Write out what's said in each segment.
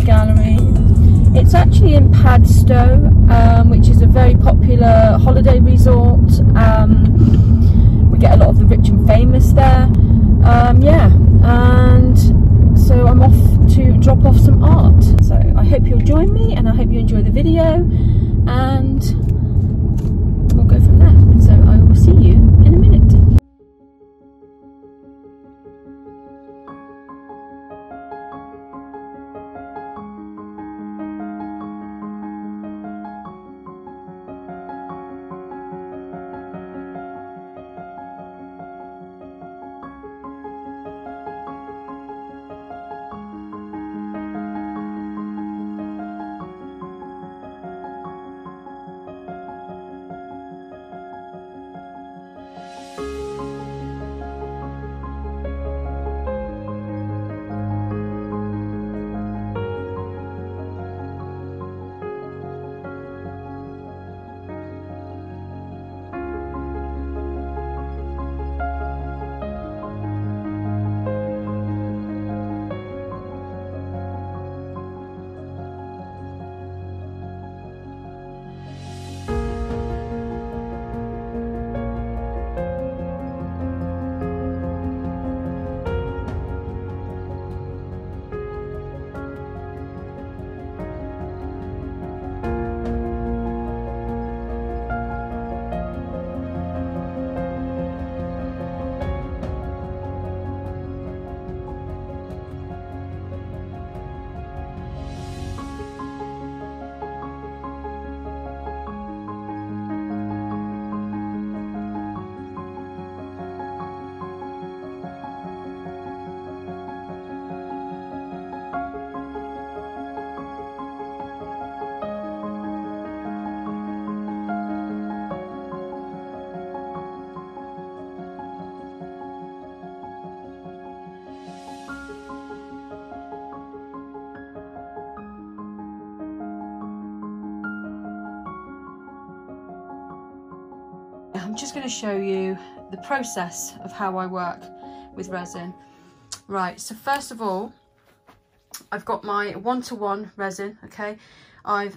gallery. It's actually in Padstow, which is a very popular holiday resort. We get a lot of the rich and famous there. Yeah, and so I'm off to drop off some art. So I hope you'll join me, and I hope you enjoy the video, and we'll go from there. So I will see you in a minute. I'm just going to show you the process of how I work with resin. Right, so first of all, I've got my 1:1 resin, okay? I've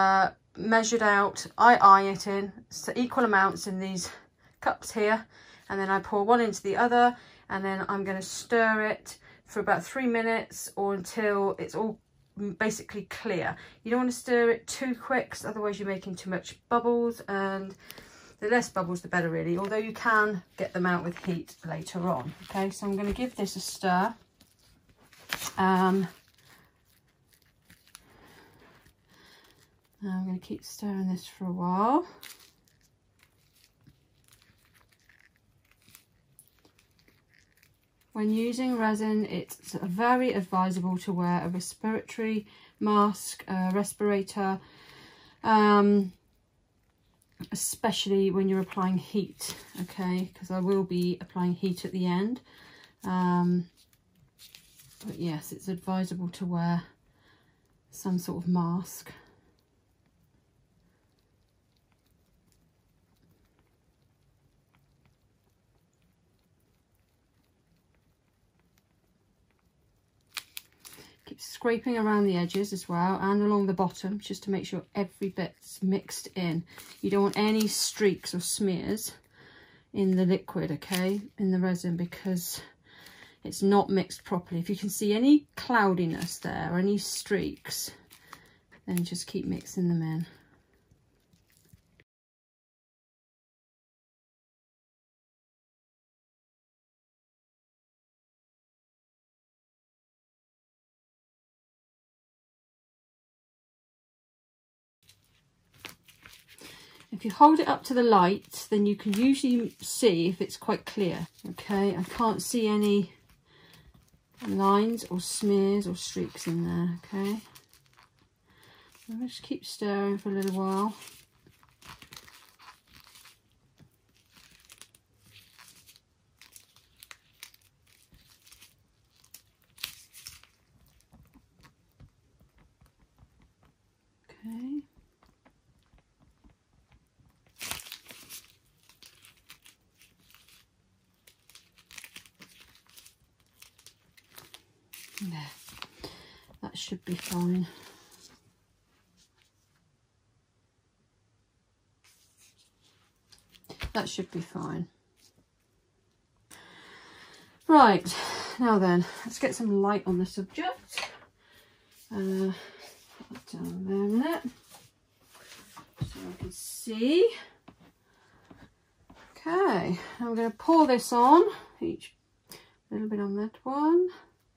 measured out, I eye it in, so equal amounts in these cups here, and then I pour one into the other, and then I'm going to stir it for about 3 minutes or until it's all basically clear. You don't want to stir it too quick, because otherwise you're making too much bubbles, and the less bubbles the better really, although you can get them out with heat later on. Okay, so I'm going to give this a stir. Now I'm going to keep stirring this for a while. When using resin, it's very advisable to wear a respiratory mask, a respirator, especially when you're applying heat, okay, because I will be applying heat at the end. But yes, it's advisable to wear some sort of mask. Keep scraping around the edges as well, and along the bottom, just to make sure every bit's mixed in. You don't want any streaks or smears in the liquid, okay, in the resin, because it's not mixed properly. If you can see any cloudiness there or any streaks, then just keep mixing them in. If you hold it up to the light, then you can usually see if it's quite clear. Okay, I can't see any lines or smears or streaks in there. Okay, so I'll just keep stirring for a little while. Okay. There. That should be fine. That should be fine. Right, now then, let's get some light on the subject. Put that down there a minute, so I can see. Okay, I'm going to pour this on, each little bit on that one.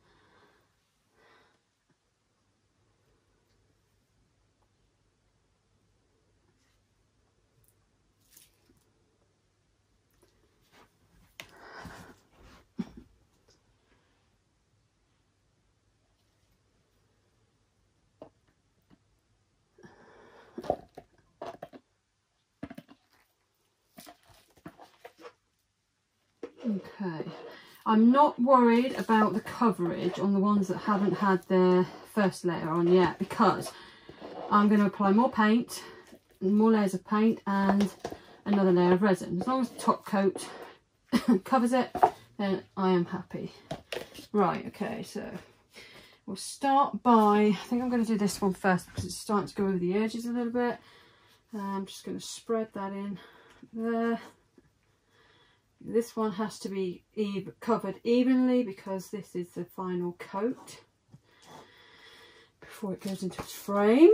Okay, I'm not worried about the coverage on the ones that haven't had their first layer on yet, because I'm going to apply more paint, more layers of paint and another layer of resin. As long as the top coat covers it, then I am happy. Right, okay, so we'll start by, I think I'm going to do this one first because it's starting to go over the edges a little bit. I'm just going to spread that in there. This one has to be covered evenly because this is the final coat before it goes into its frame.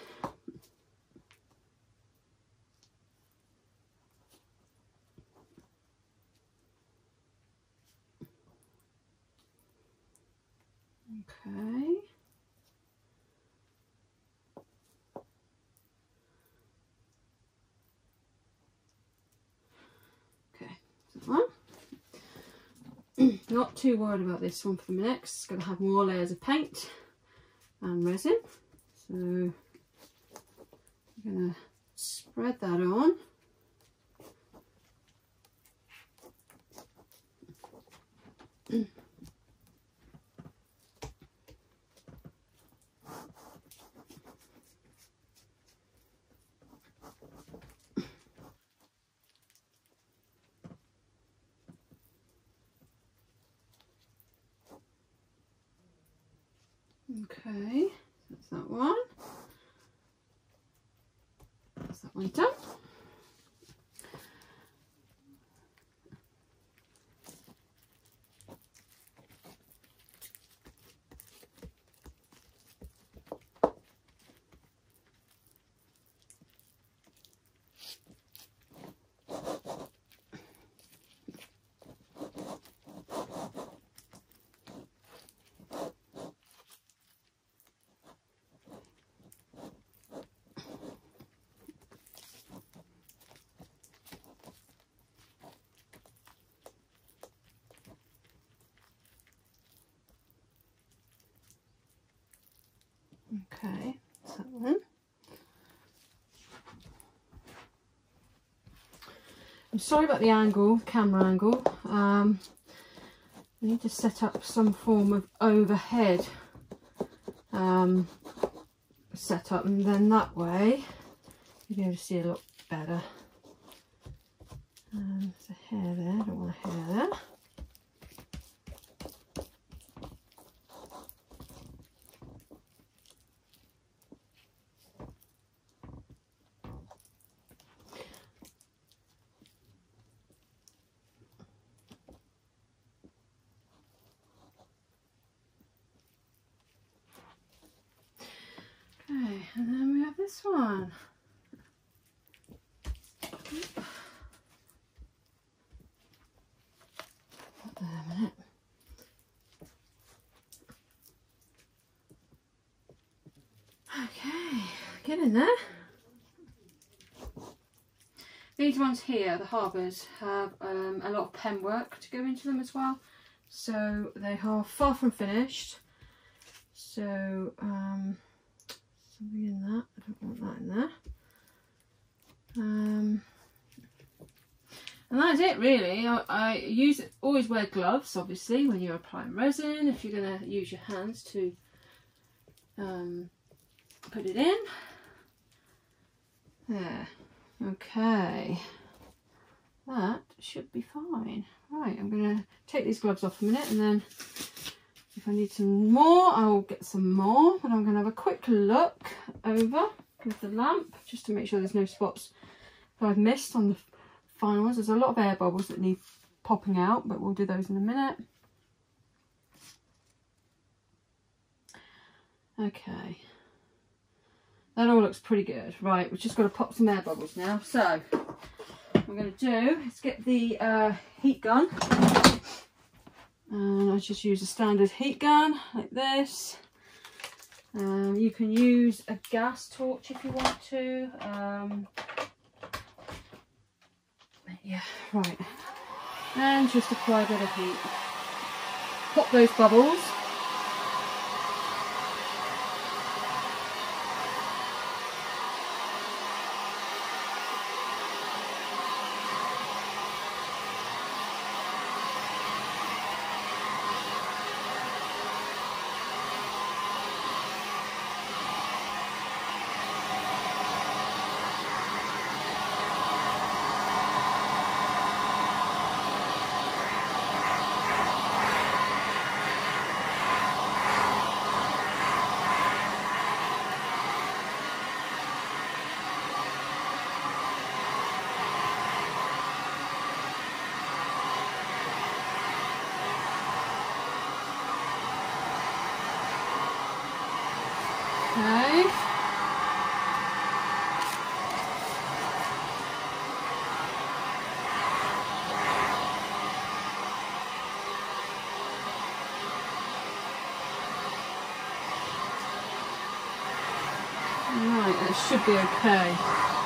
Okay. One. Not too worried about this one for the minute, 'cause it's going to have more layers of paint and resin. So I'm going to spread that on. Okay, that's that one. That's that one done. Okay, that's that one. I'm sorry about the angle, camera angle. I need to set up some form of overhead setup, and then that way you'll be able to see a lot better. There's a hair there, I don't want a hair there. Okay, and then we have this one. There a minute. Okay, get in there. These ones here, the harbours, have a lot of pen work to go into them as well. So they are far from finished. So something in that, I don't want that in there. And that's it really. I always wear gloves obviously when you're applying resin, if you're going to use your hands to put it in. There, okay, that should be fine. Right, I'm going to take these gloves off a minute, and then if If I need some more, I'll get some more, but I'm going to have a quick look over with the lamp just to make sure there's no spots that I've missed on the final ones. There's a lot of air bubbles that need popping out, but we'll do those in a minute. Okay, that all looks pretty good. Right, we've just got to pop some air bubbles now. So what we're going to do is get the heat gun, and I just use a standard heat gun like this. You can use a gas torch if you want to. Yeah, right, and just apply a bit of heat. Pop those bubbles. Okay. Right, that should be okay.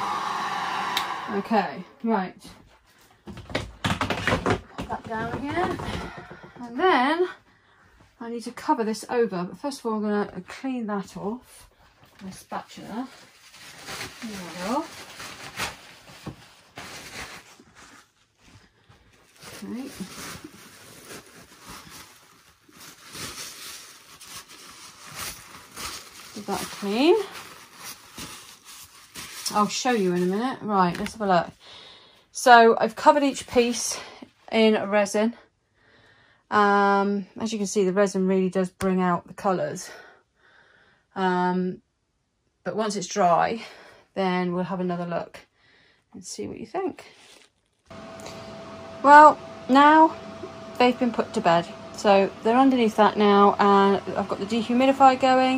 Okay, right. Put that down again. And then I need to cover this over, but first of all I'm going to clean that off with a spatula. There we go. Okay. Give that a clean. I'll show you in a minute. Right, let's have a look. So I've covered each piece in resin. As you can see, the resin really does bring out the colours. But once it's dry, then we'll have another look and see what you think. Well, now they've been put to bed. So they're underneath that now, and I've got the dehumidifier going.